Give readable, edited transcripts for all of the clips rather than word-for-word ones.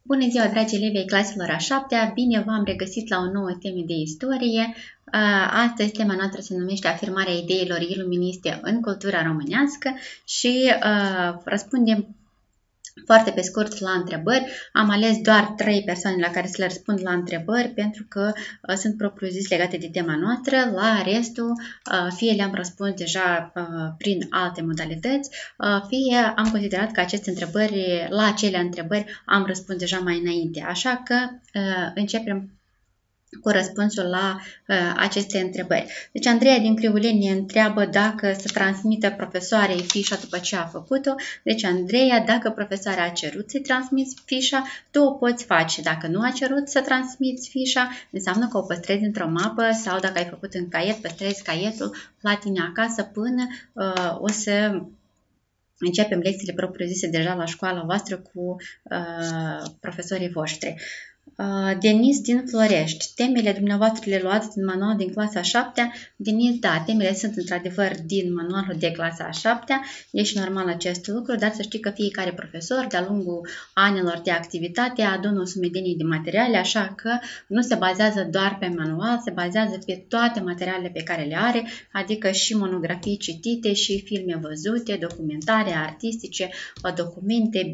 Bună ziua, dragi elevi ai claselor a 7-a! Bine v-am regăsit la o nouă temă de istorie. Astăzi tema noastră se numește Afirmarea ideilor iluministe în cultura românească și răspundem foarte pe scurt la întrebări. Am ales doar 3 persoane la care să le răspund la întrebări pentru că sunt propriu-zis legate de tema noastră. La restul, fie le-am răspuns deja prin alte modalități, fie am considerat că la acele întrebări am răspuns deja mai înainte. Așa că începem cu răspunsul la aceste întrebări. Deci Andreea din Crivuleni ne întreabă dacă să transmită profesoarei fișa după ce a făcut-o. Deci Andreea, dacă profesoara a cerut să-i transmiți fișa, tu o poți face. Dacă nu a cerut să transmiți fișa, înseamnă că o păstrezi într-o mapă sau dacă ai făcut în caiet, păstrezi caietul la tine acasă până o să începem lecțiile propriu-zise deja la școala voastră cu profesorii voștri. Denis din Florești. Temele dumneavoastră le luați din manual din clasa a 7-a? Denis, da, temele sunt într-adevăr din manualul de clasa a 7-a. E și normal acest lucru, dar să știi că fiecare profesor, de-a lungul anilor de activitate, adună o sumedenie de materiale, așa că nu se bazează doar pe manual, se bazează pe toate materialele pe care le are, adică și monografii citite, și filme văzute, documentare artistice, documente,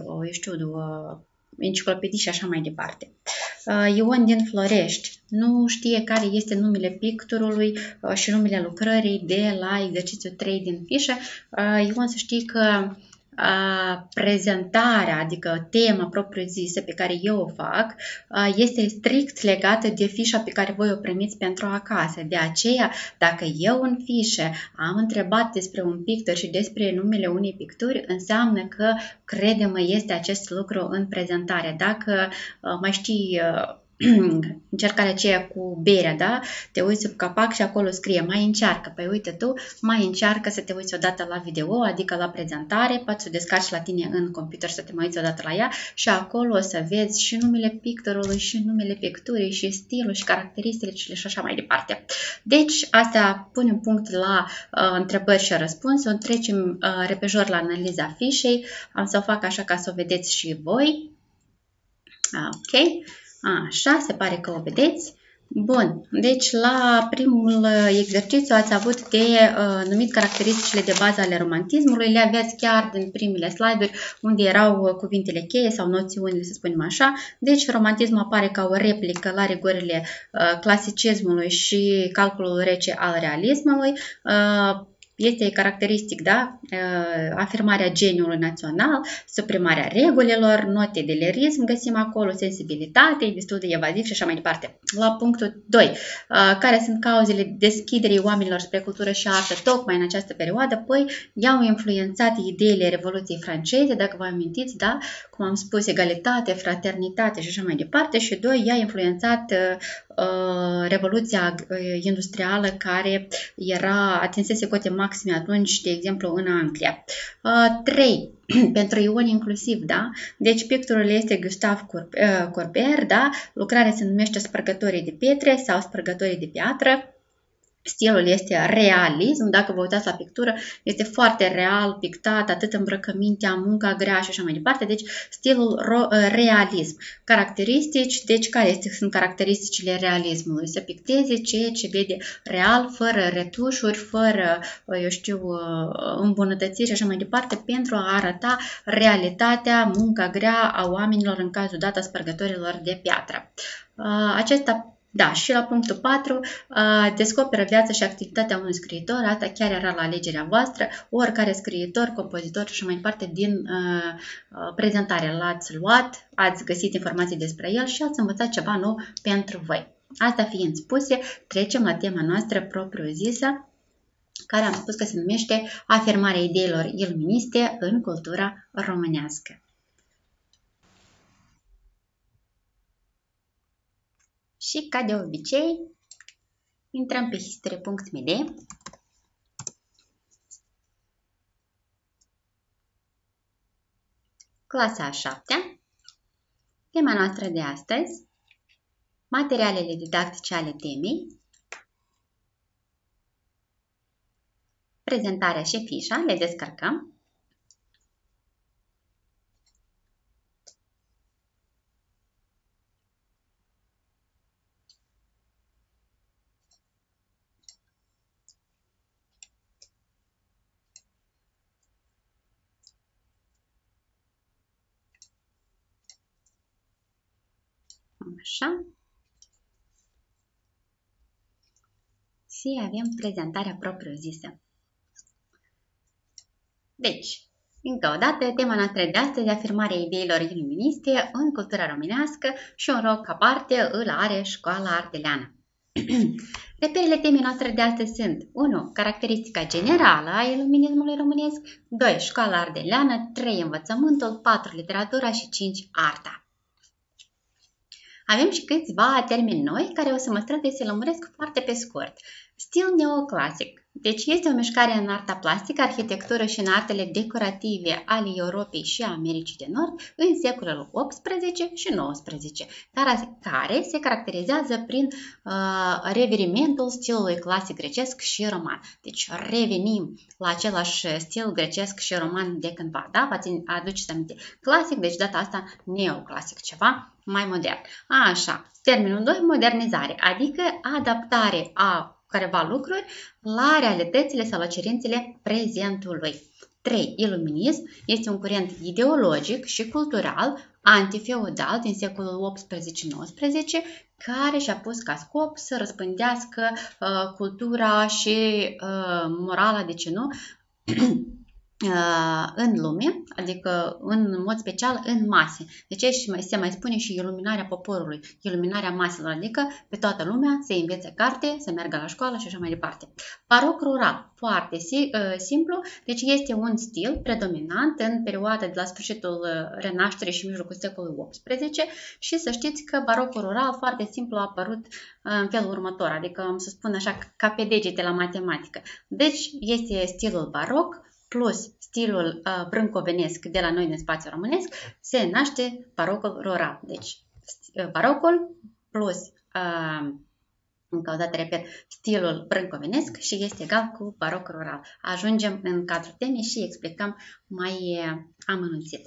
enciclopedii și așa mai departe. Ion din Florești nu știe care este numele picturului și numele lucrării de la exercițiul 3 din fișă. Ion, să știi că prezentarea, adică tema propriu-zisă pe care eu o fac, este strict legată de fișa pe care voi o primiți pentru acasă. De aceea, dacă eu în fișă am întrebat despre un pictor și despre numele unei picturi, înseamnă că, crede-mă, este acest lucru în prezentare. Dacă mai știi încercarea aceea cu berea, da? Te uiți sub capac și acolo scrie mai încearcă. Păi uite tu, mai încearcă să te uiți odată la video, adică la prezentare, poți să o descarci la tine în computer să te mai uiți odată la ea și acolo o să vezi și numele pictorului și numele picturii și stilul și caracteristicile și așa mai departe. Deci, asta pune un punct la întrebări și răspunsuri. Trecem repejor la analiza fișei. Am să o fac așa ca să o vedeți și voi. Ok. Așa, se pare că o vedeți. Bun, deci la primul exercițiu ați avut de numit caracteristicile de bază ale romantismului. Le aveți chiar din primele slide-uri unde erau cuvintele cheie sau noțiunile, să spunem așa. Deci romantismul apare ca o replică la rigorile clasicismului și calculul rece al realismului. Este caracteristic, da? Afirmarea geniului național, suprimarea regulilor, note de lirism, găsim acolo sensibilitate, destul de evaziv și așa mai departe. La punctul 2, care sunt cauzele deschiderii oamenilor spre cultură și artă tocmai în această perioadă? Păi, i-au influențat ideile Revoluției franceze, dacă vă amintiți, da? Cum am spus, egalitate, fraternitate și așa mai departe. Și 2, i-a influențat Revoluția industrială care atinsese cote maxime atunci, de exemplu, în Anglia. 3. Pentru Ion inclusiv, da? Deci pictorul este Gustave Courbet, da? Lucrarea se numește Spărgătorii de pietre sau Spărgătorii de piatră. Stilul este realism, dacă vă uitați la pictură, este foarte real pictat, atât îmbrăcămintea, munca grea și așa mai departe, deci stilul realism. Caracteristici, deci care sunt caracteristicile realismului? Să picteze ceea ce vede real, fără retușuri, fără, eu știu, îmbunătățiri și așa mai departe, pentru a arăta realitatea, munca grea a oamenilor, în cazul dat a spărgătorilor de piatră. Da, și la punctul 4, descoperă viața și activitatea unui scriitor, asta chiar era la alegerea voastră, oricare scriitor, compozitor și așa mai departe din prezentare l-ați luat, ați găsit informații despre el și ați învățat ceva nou pentru voi. Asta fiind spuse, trecem la tema noastră propriu-zisă, care am spus că se numește Afirmarea ideilor iluministe în cultura românească. Și, ca de obicei, intrăm pe history.md. Clasa a 7-a. Tema noastră de astăzi, materialele didactice ale temei, prezentarea și fișa, le descărcăm. Așa. Și avem prezentarea propriu-zisă. Deci, încă o dată, tema noastră de astăzi, afirmarea ideilor iluministe în cultura românească și un rol aparte îl are școala ardeleană. Reperele temei noastre de astăzi sunt 1. Caracteristica generală a iluminismului românesc, 2. Școala ardeleană, 3. Învățământul, 4. Literatura și 5. Arta. Avem și câțiva termeni noi care o să mă strădui să lămuresc foarte pe scurt. Stil neoclasic. Deci este o mișcare în arta plastică, arhitectură și în artele decorative ale Europei și a Americii de Nord în secolul XVIII și XIX, care se caracterizează prin revenimentul stilului clasic grecesc și roman. Deci revenim la același stil grecesc și roman de cândva, da? V-ați aduceți aminte? Clasic, deci data asta neoclasic, ceva mai modern. Așa, termenul 2, modernizare, adică adaptare a careva lucruri la realitățile sau la cerințele prezentului. 3. Iluminism este un curent ideologic și cultural antifeudal din secolul XVIII-XIX care și-a pus ca scop să răspândească cultura și morala, de ce nu, în lume, adică în mod special în mase. Deci se mai spune și iluminarea poporului, iluminarea maselor, adică pe toată lumea să învețe carte, să meargă la școală și așa mai departe. Baroc rural, foarte simplu, deci este un stil predominant în perioada de la sfârșitul Renașterii și mijlocul secolului XVIII și să știți că barocul rural foarte simplu a apărut în felul următor, adică să spun așa ca pe degete la matematică. Deci este stilul baroc plus stilul brâncovenesc de la noi din spațiul românesc, se naște barocul rural. Deci, barocul plus, încă o dată repet, stilul brâncovenesc și este egal cu baroc rural. Ajungem în cadrul temei și explicăm mai amănunțit.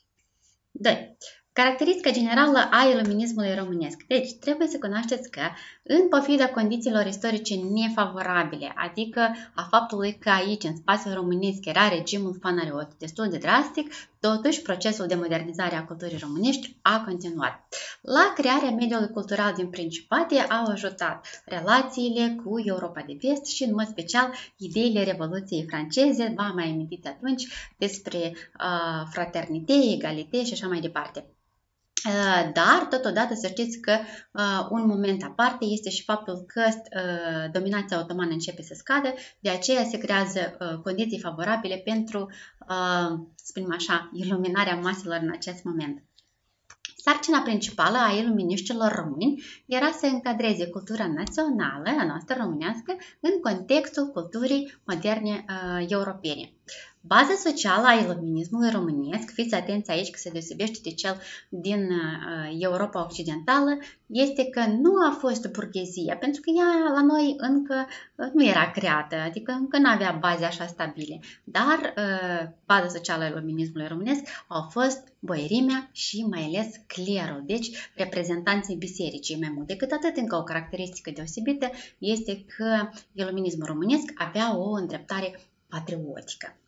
2. Caracteristica generală a iluminismului românesc. Deci, trebuie să cunoașteți că, în pofida condițiilor istorice nefavorabile, adică a faptului că aici, în spațiul românesc, era regimul fanariot destul de drastic, totuși procesul de modernizare a culturii românești a continuat. La crearea mediului cultural din Principate au ajutat relațiile cu Europa de Vest și, în mod special, ideile Revoluției franceze, v-am mai amintit atunci despre fraternitate, egalitate și așa mai departe. Dar, totodată, să știți că un moment aparte este și faptul că dominația otomană începe să scadă, de aceea se creează condiții favorabile pentru, spunem așa, iluminarea maselor în acest moment. Sarcina principală a iluminiștilor români era să încadreze cultura națională, a noastră românească, în contextul culturii moderne europene. Baza socială a iluminismului românesc, fiți atenți aici că se deosebește de cel din Europa Occidentală, este că nu a fost burghezia, pentru că ea la noi încă nu era creată, adică încă nu avea baze așa stabile, dar baza socială a iluminismului românesc au fost boierimea și mai ales clerul, deci reprezentanții bisericii. Mai mult decât atât, încă o caracteristică deosebită este că iluminismul românesc avea o îndreptare patriotică.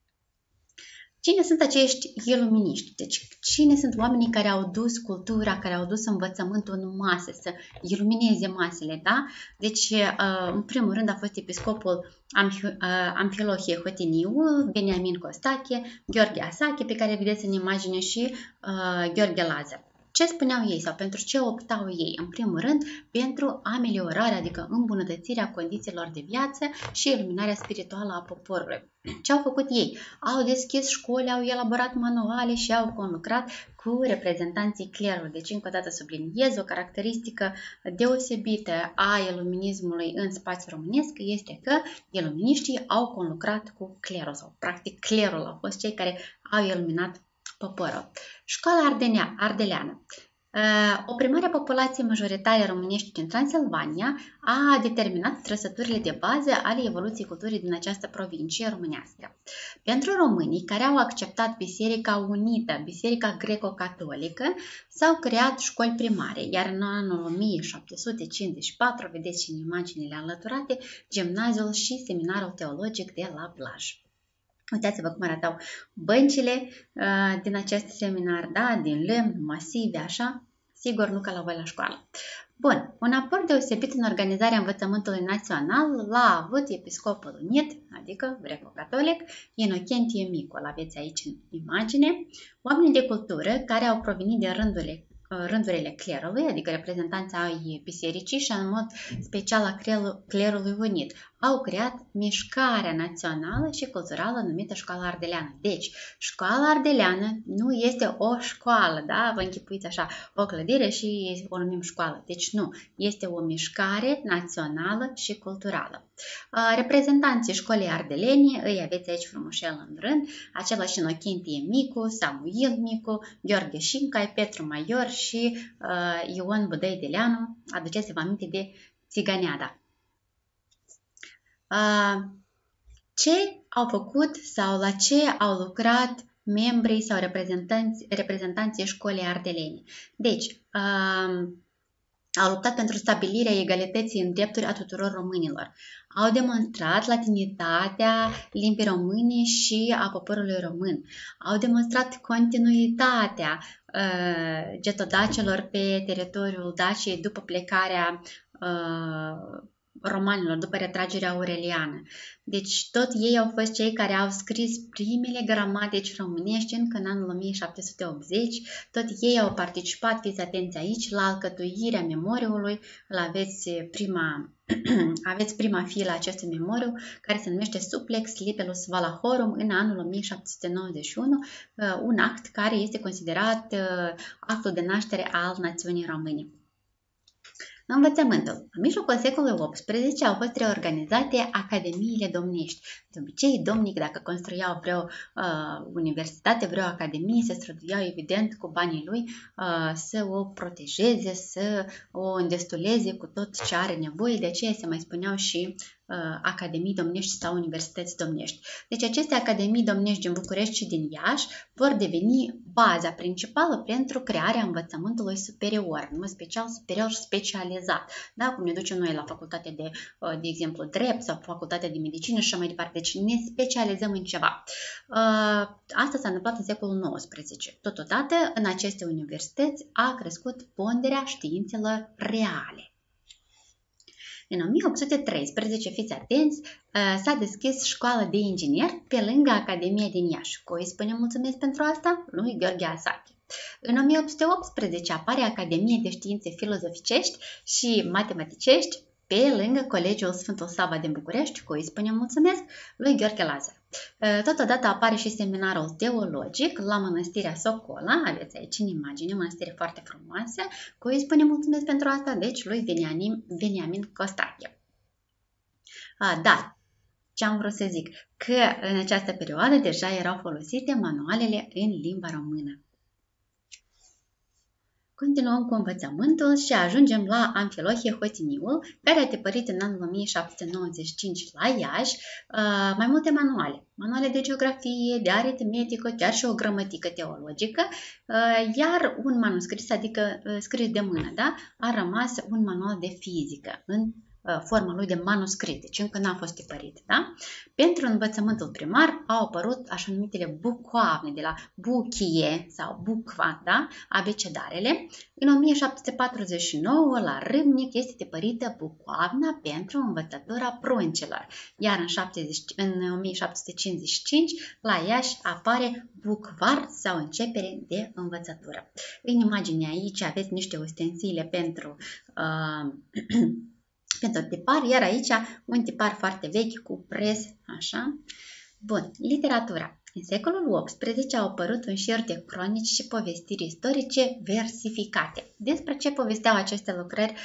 Cine sunt acești iluminiști? Deci, cine sunt oamenii care au dus cultura, care au dus învățământul în mase, să ilumineze masele, da? Deci, în primul rând a fost episcopul Amfilohie Hotiniu, Beniamin Costache, Gheorghe Asache, pe care vedeți în imagine, și Gheorghe Lazar. Ce spuneau ei sau pentru ce optau ei? În primul rând, pentru ameliorarea, adică îmbunătățirea condițiilor de viață și iluminarea spirituală a poporului. Ce au făcut ei? Au deschis școli, au elaborat manuale și au conlucrat cu reprezentanții clerului. Deci, încă o dată subliniez, o caracteristică deosebită a iluminismului în spațiul românesc este că iluminiștii au conlucrat cu clerul sau, practic, clerul au fost cei care au iluminat poporul. Școala ardeleană. Oprimarea populației majoritare românești din Transilvania a determinat trăsăturile de bază ale evoluției culturii din această provincie românească. Pentru românii care au acceptat Biserica Unită, Biserica Greco-Catolică, s-au creat școli primare, iar în anul 1754, vedeți și în imaginile alăturate, gimnaziul și seminarul teologic de la Blaj. Uitați-vă cum arătau băncile din acest seminar, da? Din lemn, masive, așa, Sigur, nu ca la voi la școală. Bun, un aport deosebit în organizarea învățământului național l-a avut Episcopul Unit, adică greco-catolic, Inocentie Micu. L-aveți aici în imagine. Oamenii de cultură care au provenit de rândurile clerului, adică reprezentanții ai bisericii și în mod special a clerului unit, au creat mișcarea națională și culturală numită Școala Ardeleană. Deci, Școala Ardeleană nu este o școală, da? Vă închipuiți așa, o clădire și o numim școală. Deci nu, este o mișcare națională și culturală. Reprezentanții școlii ardelene îi aveți aici frumușel în rând, același Inocentie Micu, Samuil Micu, Gheorghe Șincai, Petru Maior și Ion Budăi Deleanu. Aduceți-vă aminte de Țiganeada. Ce au făcut sau la ce au lucrat membrii sau reprezentanții școlii ardelene? Deci, au luptat pentru stabilirea egalității în drepturi a tuturor românilor. Au demonstrat latinitatea limbii române și a poporului român. Au demonstrat continuitatea getodacelor pe teritoriul Daciei după plecarea romanilor, după retragerea aureliană. Deci tot ei au fost cei care au scris primele gramatici românești încă în anul 1780. Tot ei au participat, fiți atenți aici, la alcătuirea memoriului. Aveți prima filă a acestui memoriu, care se numește Supplex Libellus Valachorum în anul 1791, un act care este considerat actul de naștere al națiunii române. Învățământul. În mijlocul secolului XVIII au fost reorganizate academiile domnești. De obicei, domnic, dacă construiau vreo universitate, vreo academie, se străduiau, evident, cu banii lui să o protejeze, să o îndestuleze cu tot ce are nevoie. De aceea se mai spuneau și academii domnești sau universități domnești. Deci aceste academii domnești din București și din Iași vor deveni baza principală pentru crearea învățământului superior, în mod special superior specializat. Da? Cum ne ducem noi la facultate de exemplu, drept sau facultatea de medicină și așa mai departe. Deci ne specializăm în ceva. Asta s-a întâmplat în secolul XIX. Totodată, în aceste universități a crescut ponderea științelor reale. În 1813, fiți atenți, s-a deschis școala de ingineri pe lângă Academia din Iași. Cui îi spunem mulțumesc pentru asta? Lui Gheorghe Asache. În 1818 apare Academia de Științe Filozoficești și Matematicești pe lângă Colegiul Sfântul Sava din București, cui îi spunem mulțumesc, lui Gheorghe Lazar. Totodată apare și seminarul teologic la Mănăstirea Socola, aveți aici în imagine, mănăstire foarte frumoasă, cui îi spunem mulțumesc pentru asta, deci lui Veniamin Costache. Dar, ce am vrut să zic? Că în această perioadă deja erau folosite manualele în limba română. Continuăm cu învățământul și ajungem la Amfilohie Hotiniul, care a tipărit în anul 1795 la Iași mai multe manuale. Manuale de geografie, de aritmetică, chiar și o gramatică teologică, iar un manuscris, adică scris de mână, da, a rămas un manual de fizică în forma lui de manuscrit, deci încă n-a fost tipărit. Da? Pentru învățământul primar au apărut așa numitele bucoavne, de la buchie sau bucva, da? Abecedarele. În 1749, la Râmnic, este tipărită bucoavna pentru învățătura pruncilor, iar în 1755, la Iași, apare bucvar sau începere de învățătură. În imagine aici aveți niște ustensile pentru tipar, iar aici un tipar foarte vechi cu pres, așa. Bun, literatura. În secolul XVIII au apărut un șir de cronici și povestiri istorice versificate. Despre ce povesteau aceste lucrări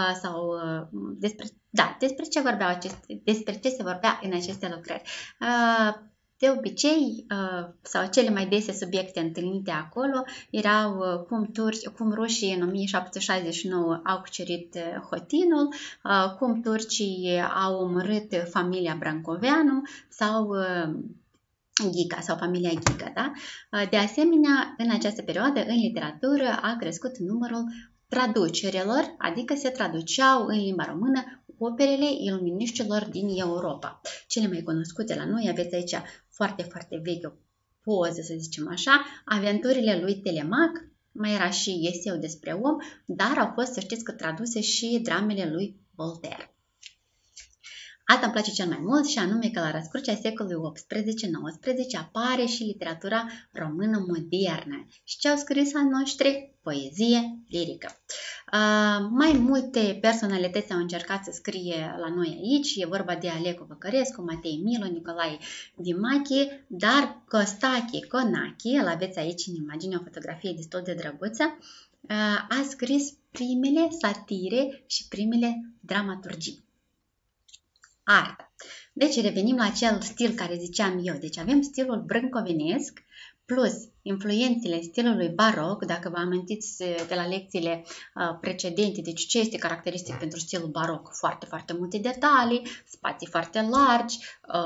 despre ce se vorbea în aceste lucrări. De obicei, sau cele mai dese subiecte întâlnite acolo erau cum rușii în 1769 au cucerit Hotinul, cum turcii au omorât familia Brancoveanu sau Ghica sau familia Ghica. Da? De asemenea, în această perioadă, în literatură, a crescut numărul traducerilor, adică se traduceau în limba română operele iluminiștilor din Europa. Cele mai cunoscute la noi, aveți aici foarte, foarte vechi o poză, să zicem așa, Aventurile lui Telemac, mai era și eseu despre om, dar au fost, să știți că, traduse și dramele lui Voltaire. Asta îmi place cel mai mult și anume că la răscrucea secolului 18-19 apare și literatura română modernă. Și ce au scris al noștri? Poezie lirică. Mai multe personalități au încercat să scrie la noi aici. E vorba de Alecu Văcărescu, Matei Milu, Nicolae Dimache, dar Costache Conache, îl aveți aici în imagine, o fotografie destul de drăguță, a scris primele satire și primele dramaturgii. Arta. Deci revenim la acel stil care ziceam eu. Deci avem stilul brâncovenesc plus influențele stilului baroc, dacă vă amintiți de la lecțiile precedente, deci ce este caracteristic pentru stilul baroc? Foarte, foarte multe detalii, spații foarte largi,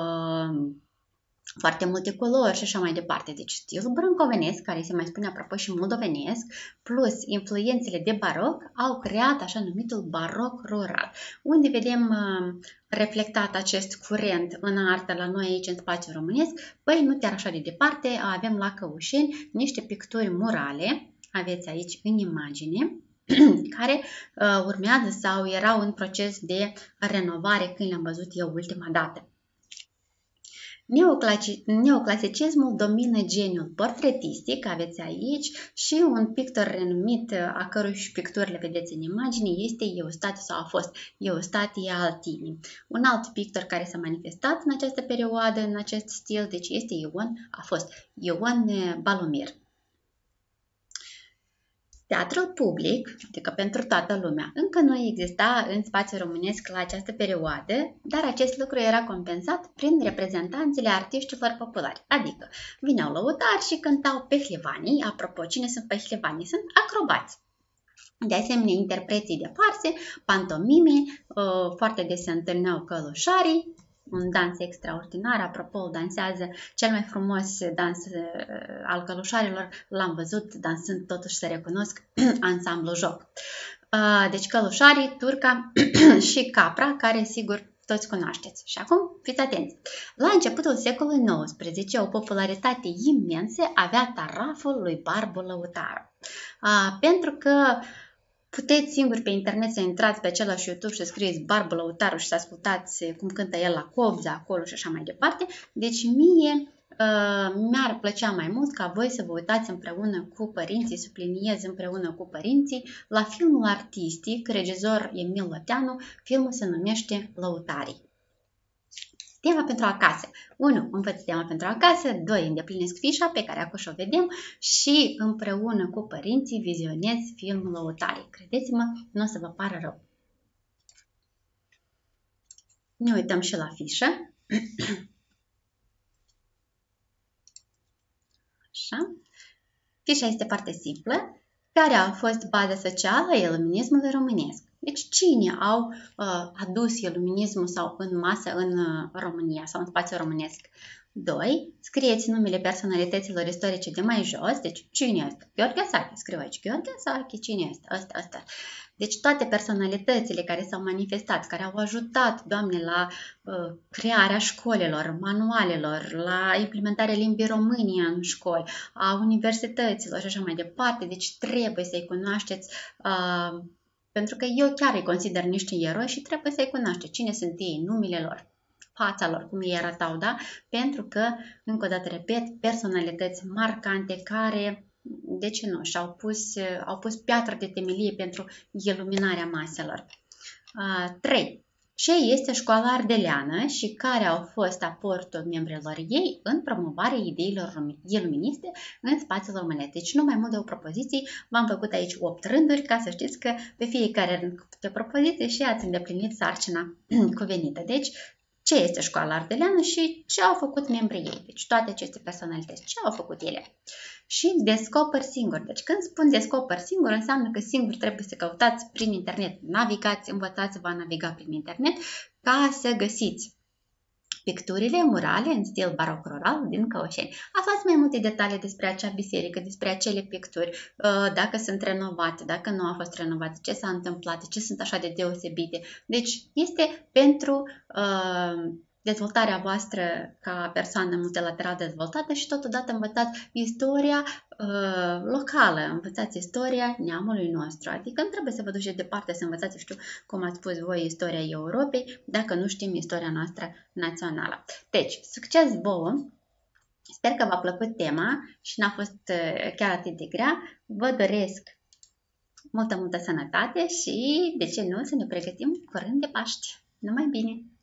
foarte multe culori și așa mai departe. Deci stilul brâncovenesc, care se mai spune apropo și moldovenesc, plus influențele de baroc, au creat așa numitul baroc rural, unde vedem reflectat acest curent în artă la noi aici în spațiul românesc. Păi nu chiar așa de departe, avem la Căușeni niște picturi murale, aveți aici în imagine, care urmează sau erau în proces de renovare când le-am văzut eu ultima dată. Neoclasicismul domină geniul portretistic, aveți aici, și un pictor renumit, a cărui picturi le vedeți în imagine, este Eustatiu sau a fost Eustatie Altini. Un alt pictor care s-a manifestat în această perioadă, în acest stil, deci este a fost Ion Balomir. Teatrul public, adică pentru toată lumea, încă nu exista în spațiul românesc la această perioadă, dar acest lucru era compensat prin reprezentanțele artiștilor populari, adică vineau lăutari și cântau pehlevanii. Apropo, cine sunt pehlevanii? Sunt acrobați. De asemenea, interpreții de farse, pantomime, foarte des se întâlneau călușarii, un dans extraordinar. Apropo, îl dansează cel mai frumos dans al călușarilor, l-am văzut dansând, totuși să recunosc, ansamblu joc. Deci călușarii, turca și capra, care sigur toți cunoașteți. Și acum fiți atenți. La începutul secolului XIX, o popularitate imensă avea taraful lui Barbu Lăutaru. Pentru că puteți singur pe internet să intrați pe același YouTube și să scrieți Barbu Lăutaru și să ascultați cum cântă el la Cobza, acolo și așa mai departe. Deci mie mi-ar plăcea mai mult ca voi să vă uitați împreună cu părinții, subliniez împreună cu părinții, la filmul artistic, regizor Emil Lăteanu, filmul se numește Lăutarii. Tema pentru acasă. 1. Învăț tema pentru acasă. 2. Îndeplinesc fișa pe care acum o vedem și împreună cu părinții vizionez filmul Lăutarii. Credeți-mă, nu o să vă pară rău. Ne uităm și la fișă. Așa. Fișa este foarte simplă. Care a fost baza socială a iluminismului românesc? Deci cine au adus iluminismul sau în masă în România sau în spațiul românesc? 2. Scrieți numele personalităților istorice de mai jos. Deci cine este? Gheorghe Sache. Scriu aici Gheorghe Sache. Cine este? Ăsta. Deci toate personalitățile care s-au manifestat, care au ajutat, Doamne, la crearea școlilor, manualelor, la implementarea limbii române în școli, a universităților și așa mai departe. Deci trebuie să-i cunoașteți, pentru că eu chiar îi consider niște eroi și trebuie să-i cunoașteți cine sunt ei, numele lor, fața lor, cum ei arătau, da? Pentru că, încă o dată repet, personalități marcante care, de ce nu, au pus piatră de temelie pentru iluminarea maselor. 3. Ce este școala ardeleană și care au fost aportul membrilor ei în promovarea ideilor iluministe în spațiul românesc? Deci nu mai mult de o propoziție, v-am făcut aici 8 rânduri ca să știți că pe fiecare rând de propoziție și ați îndeplinit sarcina cuvenită. Deci, ce este școala ardeleană și ce au făcut membrii ei? Deci toate aceste personalități, ce au făcut ele? Și descoperi singur. Deci când spun descoperi singur, înseamnă că singur trebuie să căutați prin internet. Navigați, învățați-vă a naviga prin internet ca să găsiți picturile murale în stil baroc rural din Căușeni. Aflați mai multe detalii despre acea biserică, despre acele picturi, dacă sunt renovate, dacă nu au fost renovate, ce s-a întâmplat, ce sunt așa de deosebite. Deci este pentru dezvoltarea voastră ca persoană multilateral dezvoltată și totodată învățați istoria locală, învățați istoria neamului nostru. Adică nu trebuie să vă duceți departe să învățați, știu cum ați spus voi, istoria Europei, dacă nu știm istoria noastră națională. Deci, succes vouă! Sper că v-a plăcut tema și n-a fost chiar atât de grea. Vă doresc multă sănătate și, de ce nu, să ne pregătim curând de Paști. Numai bine!